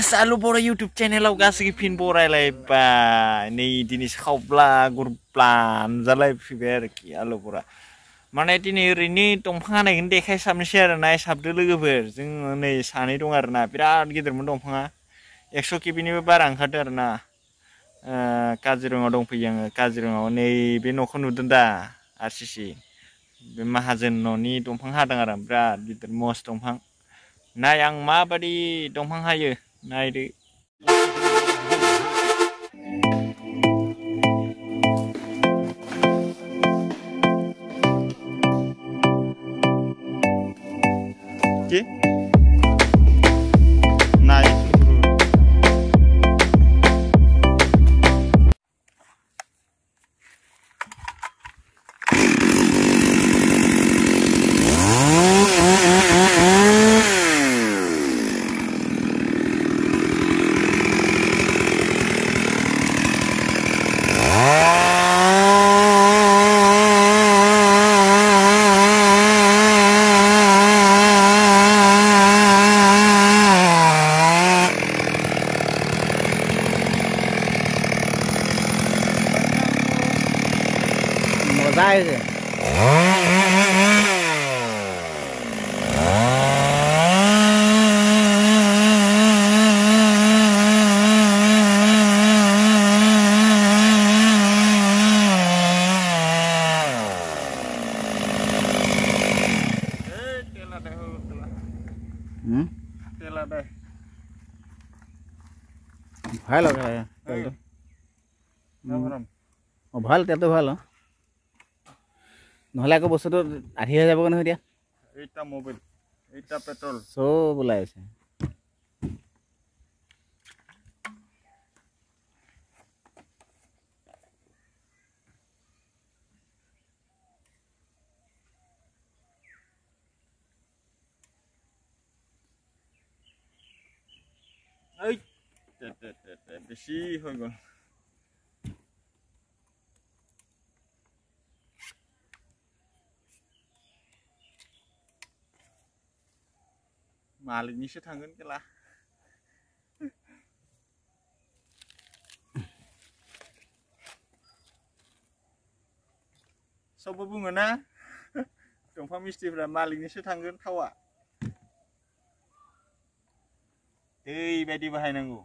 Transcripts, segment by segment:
Salu boro YouTube channel aw gasigi pin borai lai ba nei dini khawbla gurbla zalai fiber ki alu bora mane dini rini dongphanga naigin dekhai samnisi arona sabdo logoफोर जों नै सानै दं आरोना बिराद गिदिरमोन दंफाङा 100 किबिनिबो बारा ओंखारदों आरोना काजिरङायाव दंफैयो आङो काजिरङायाव नै बे न'खौ नुदों दा आरसिसि बे माहाजोन न'नि दंफां हादों आरो बिराद गिदिर मस्त दंफां नाय आं माबादि दंफां हायो नायदो के नाय Dai rồi. Tela đây. Phải là cái này. ভাল তেলটো ভাল নহলে আকৌ বস্তুটো আহি যাব নহয় এতিয়া এইটা মোবাইল এইটা পেট্ৰল সব ওলাই আছে এই বেশি হৈ গল मालिकनिसो थांगोन केला सबबो बुङो ना दंफां मिस्ट्रिफोरा मालिकनिसो थांगोन थावा दै बायदि बाहायनांगौ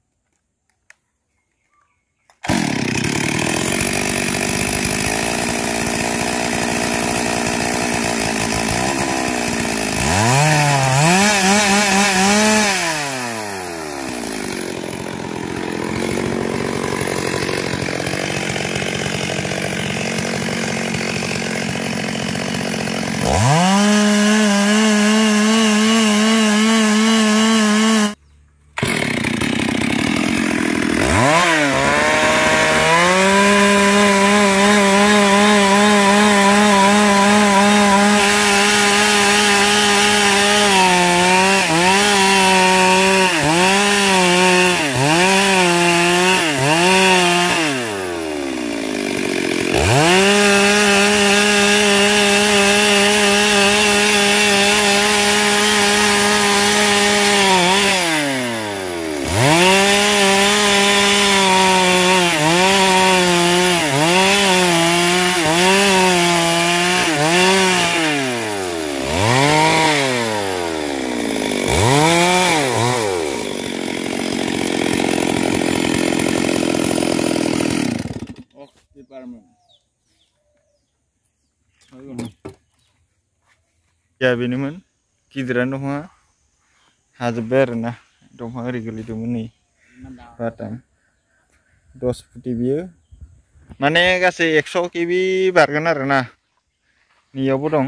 Ya beneran gidiran dongfanga hajoब्बाय आरोना दंफां ओरै गोलैदोंमोन नै बाटाम 10 फुटि बियो माने गासै 100 केबि बारगोन आरोना नैयावबो दं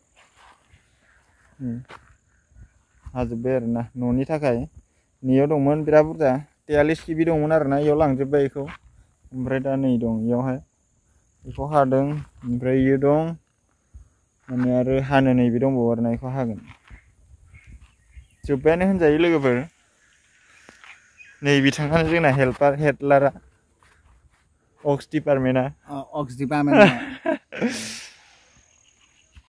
हाजोब्बाय आरोना न'नि थाखाय नैयाव दंमोन बिराद बुरजा 43 केबि दंमोन आरोना इयाव लांजोब्बाय इखौ ओमफ्राय दा नै दं इयावहाय इखौ हादों ओमफ्राय इयो दं माने आरो हानो नैबे दंबावो आरोना इखौ हागोन जोब्बायानो होनजायो लोगोफोर नै बिथाङानो जोंना हेडलारा अक्स डिपार्टमेन्टआ